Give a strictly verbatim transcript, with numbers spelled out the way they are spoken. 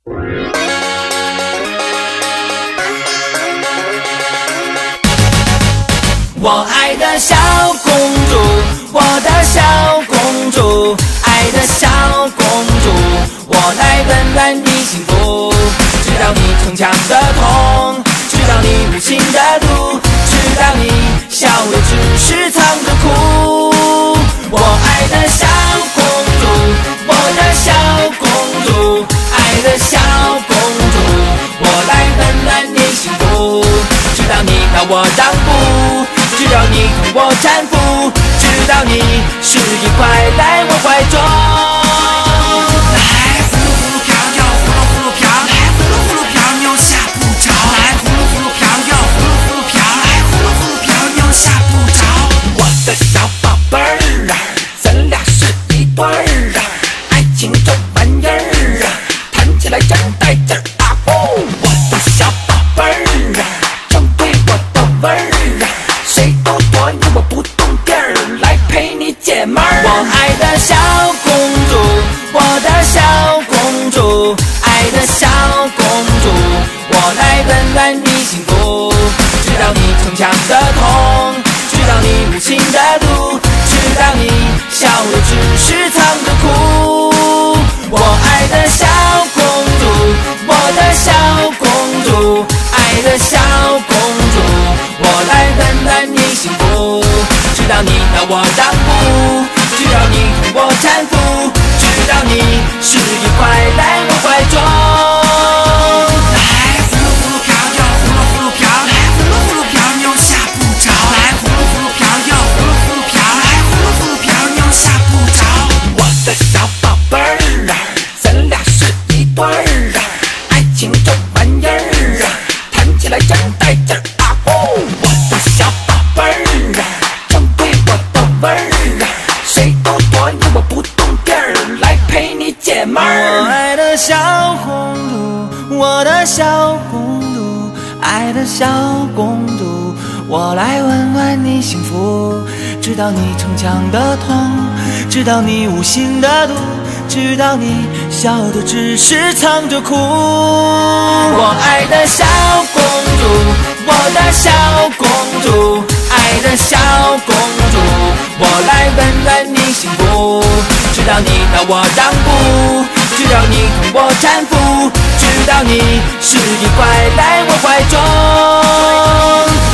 我爱的小公主，我的小公主，爱的小公主，我来温暖你幸福。知道你逞强的痛，知道你无情的毒，知道你笑的只是藏着哭。我爱的小公主，我的小公主，爱的小公主，我来温暖你幸福。知道你让我让步，知道你同我搀扶，知道你是一块来我怀中。 来呼噜呼噜飘，又呼噜呼噜飘，来呼噜呼噜飘，牛下不着。来呼噜呼噜飘，又呼噜呼噜飘，来呼噜呼噜飘，牛下不着。 我的小宝贝儿啊，咱俩是一对儿啊，爱情这玩意儿啊，谈起来真带劲儿啊！我的小宝贝儿啊，正对我的味儿啊，谁都躲你我不动地儿，来陪你解闷儿。我爱的小公主，我的小公主，爱的小公主，我来温暖你幸福。知道你逞强的痛，知道你无情的毒，知道你笑的只是藏着哭。我爱的小公主，我的小公主，爱的小公主，我来温暖你幸福。知道你让我让步，知道你同我搀扶，知道你是一块来我怀中。 来呼噜呼噜飘，又呼噜呼噜飘，来呼噜呼噜飘，牛下不着。来呼噜呼噜飘，又呼噜呼噜飘，来呼噜呼噜飘，牛下不着。 我的小宝贝儿啊，咱俩是一对儿啊，爱情这玩意儿啊，谈起来真带劲儿啊！我的小宝贝儿啊，正对我的味儿啊，谁都躲你我不动地儿，来陪你解闷儿。我爱的小公主，我的小公主，爱的小公主，我来温暖你幸福。知道你逞强的痛，知道你无心的毒，知道你笑的只是藏着哭。我爱的小公主，我的小公主，爱的小公主，我来温暖你幸福。知道你让我让步，知道你同我搀扶，知道你是一块来我怀中。